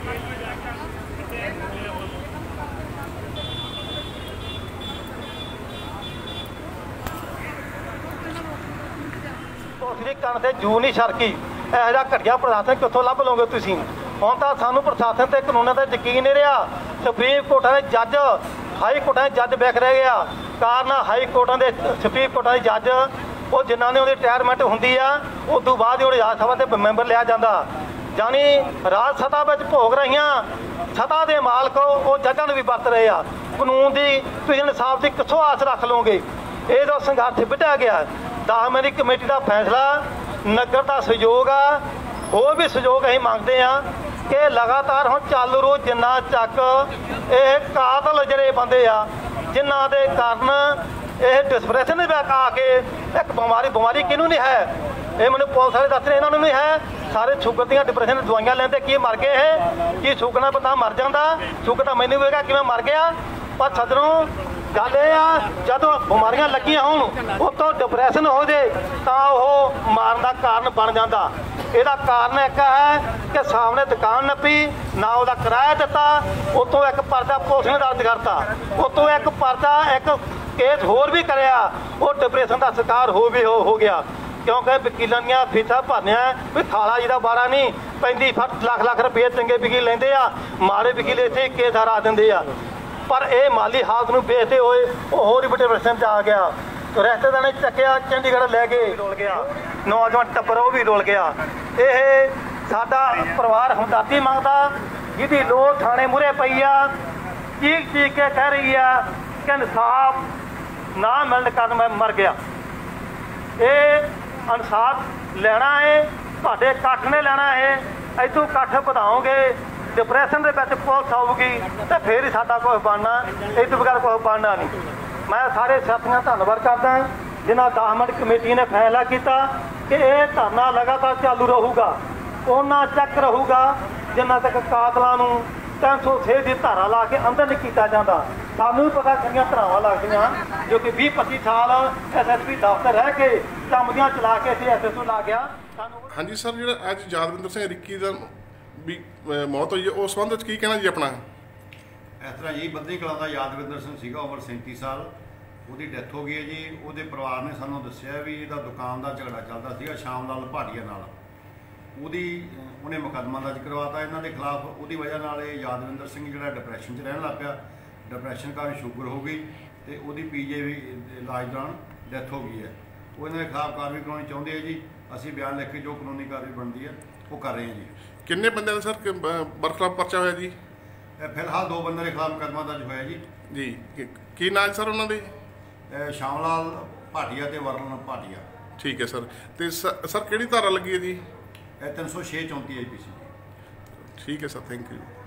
कण से जू नहीं छरकी ਇਹੋ ਜਿਹਾ घटिया प्रशासन कितों लभ लोगे तुसीं ਹੁਣ ਤਾਂ ਸਾਨੂੰ ਪ੍ਰਸ਼ਾਸਨ ਤੇ ਕਾਨੂੰਨਾਂ ਤੇ ਯਕੀਨ ਨਹੀਂ ਰਿਹਾ। ਸੁਪਰੀਮ ਕੋਰਟਾਂ ਦੇ ਜੱਜ ਹਾਈ ਕੋਰਟਾਂ ਦੇ ਜੱਜ ਵਿਖ ਰਹਿ ਗਿਆ। ਕਾਰਨ ਹਾਈ ਕੋਰਟਾਂ ਦੇ ਸੁਪਰੀਮ ਕੋਰਟਾਂ ਦੇ ਜੱਜ ਉਹ ਜਿਨ੍ਹਾਂ ਨੇ ਉਹਦੀ ਰਿਟਾਇਰਮੈਂਟ ਹੁੰਦੀ ਆ ਉਸ ਤੋਂ ਬਾਅਦ ਹੀ ਉਹ ਰਾਜ ਸਭਾ ਦੇ ਮੈਂਬਰ ਲਿਆ ਜਾਂਦਾ। ਜਾਣੀ ਰਾਜ ਸਭਾ ਵਿੱਚ ਭੋਗ ਰਹੀਆਂ ਸਤਾ ਦੇ ਮਾਲਕ ਉਹ ਜੱਜਾਂ ਨੂੰ ਵੀ ਵਰਤ ਰਹੇ ਆ। ਕਾਨੂੰਨ ਦੀ ਤੁਸੀਂ ਇਨਸਾਫ ਦੀ ਕਿੱਥੋਂ ਆਸ ਰੱਖ ਲਓਗੇ? ਇਹ ਜੋ ਸੰਘਰਸ਼ ਵਿੱਢਿਆ ਗਿਆ 10 ਮੈਂਬਰੀ ਕਮੇਟੀ ਦਾ ਫੈਸਲਾ ਨਗਰ ਦਾ ਸਹਿਯੋਗ ਆ। ਹੋਰ ਵੀ ਸਹਿਯੋਗ ਅਸੀਂ ਮੰਗਦੇ ਹਾਂ कि लगातार हम चालू रो जिन्ना तक ये कातल जड़े बंदे आ जिन्हों के कारण ये डिस्प्रैशन आके एक बीमारी किनू नहीं है। ये मैंने पुलिस वाले दस रहे इन्होंने नहीं है। सारे शुगर दी डिप्रेशन दवाइयां लेंदे की मर गए है कि शुगर ना बंदा मर जाता शुगर तो मैनू भी कि मैं मर गया। पर सदरों गल ये जो बीमारियां लगियां हो तो डिप्रेशन हो जाए तो वह मारन का कारण बन जाता। ਇਹਦਾ ਕਾਰਨ ਇੱਕ ਹੈ कि सामने दुकान नपी ना ਉਹਦਾ किराया दिता उतों एक परदा पुलिस ने दर्ज करता उतों एक परदा एक केस होर भी कराया वो डिप्रेशन का शिकार हो गया क्योंकि वकीलों दी फीसां भरनिया भी खाला जी का बारा नहीं 35 लाख रुपये चंगे वकील लेंदे आ माड़े वकील इत्थे केस हरा दिंदे आ। पर यह माली हालत नूं वेखदे होए वो होर भी डिप्रेशन च आ गया। रिश्तेदार ने चक्या चंडीगढ़ लै गए रुल गया नौजवान टब्बर वो भी रुल गया। ये साडा परिवार हमदर्दी मंगदा जिहदी लोड़ थाने मूहरे पई आ चीख के कह रही है कि इंसाफ ना मिलने कारण मैं मर गया। ये इंसाफ लेना है तुहाडे इकट्ठ ने लेना है। इतों इकट्ठ वधाओगे डिप्रेशन के पुलिस आऊगी तो फिर ही साडा कुछ बनना इस तो बगैर कुछ बनना नहीं। मैं सारे साथियों का धन्यवाद करदा जिन्होंने 10 मिनट कमेटी ने फैसला किया कि यह धरना लगातार चालू रहूगा उन्ना चक रहूगा जिन्ना तक कातलों नूं 306 की धारा ला के अंदर नहीं किया जाता। सानू भी पता कितनी धारावां लगदियां जो कि 20-25 साल SSP दफ्तर रह के चमदियां चला के इत्थे SSO ला गया। हाँ जी सर जो अज यादविंदर सिंह रिक्की का भी मौत हुई है उस संबंध की कहना जी अपना? इस तरह जी बद्दी कलां दा यादविंदर सिंह सीगा उम्र 37 साल ਉਹਦੀ ਡੈਥ ਹੋ ਗਈ ਹੈ ਜੀ। ਉਹਦੇ ਪਰਿਵਾਰ ਨੇ ਸਾਨੂੰ ਦੱਸਿਆ ਵੀ ਇਹਦਾ ਦੁਕਾਨ ਦਾ ਝਗੜਾ ਚੱਲਦਾ ਸੀਗਾ ਸ਼ਾਮ ਲਾਲ ਭਾਟੀਆ ਨਾਲ। ਉਹਨੇ ਮੁਕੱਦਮਾ ਦਰਜ ਕਰਵਾਤਾ ਇਹਨਾਂ ਦੇ ਖਿਲਾਫ। ਉਹਦੀ ਵਜ੍ਹਾ ਨਾਲ ਇਹ ਯਾਦਵਿੰਦਰ ਸਿੰਘ ਜਿਹੜਾ ਡਿਪਰੈਸ਼ਨ 'ਚ ਰਹਿਣ ਲੱਗ ਪਿਆ। ਡਿਪਰੈਸ਼ਨ ਕਾਰਨ ਸ਼ੂਗਰ ਹੋ ਗਈ ਤੇ ਉਹਦੀ PGI ਵੀ ਇਲਾਜ ਦੌਰਾਨ ਡੈਥ ਹੋ ਗਈ ਹੈ। ਉਹ ਇਹਨਾਂ ਦੇ ਖਿਲਾਫ ਕਾਰਵਾਈ ਕਰਾਉਣੀ ਚਾਹੁੰਦੇ ਆ ਜੀ। ਅਸੀਂ ਬਿਆਨ ਲਿਖ ਕੇ ਜੋ ਕਾਨੂੰਨੀ ਕਾਰਵਾਈ ਬਣਦੀ ਹੈ ਉਹ ਕਰ ਰਹੇ ਹਾਂ ਜੀ। ਕਿੰਨੇ ਬੰਦਿਆਂ ਦਾ ਸਰ ਬਰਖਲਾਫ ਪਰਚਾ ਹੋਇਆ ਜੀ? ਫਿਲਹਾਲ 2 ਬੰਦਿਆਂ ਦੇ ਖਿਲਾਫ ਮੁਕੱਦਮਾ ਦਰਜ ਹੋਇਆ ਜੀ। ਕੀ ਨਾਂ ਸਰ ਉਹਨਾਂ ਦੇ? ਸ਼ਾਮ ਲਾਲ ਭਾਟੀਆ ਤੇ ਵਰਨ ਭਾਟੀਆ। ठीक है सर। तो सर किहड़ी धारा लगी है जी? 306 34 IPC। ठीक है सर, थैंक यू।